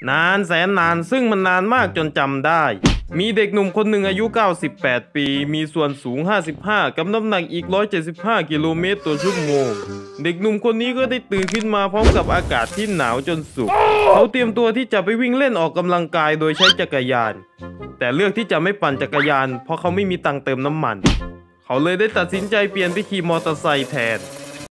นานแสนนานซึ่งมันนานมากจนจำได้มีเด็กหนุ่มคนหนึ่งอายุ98ปีมีส่วนสูง55กับน้ำหนักอีก175กิโลเมตรต่อชั่วโมงเด็กหนุ่มคนนี้ก็ได้ตื่นขึ้นมาพร้อมกับอากาศที่หนาวจนสุดเขาเตรียมตัวที่จะไปวิ่งเล่นออกกำลังกายโดยใช้จักรยานแต่เลือกที่จะไม่ปั่นจักรยานเพราะเขาไม่มีตังค์เติมน้ำมันเขาเลยได้ตัดสินใจเปลี่ยนไปขี่มอเตอร์ไซค์แทน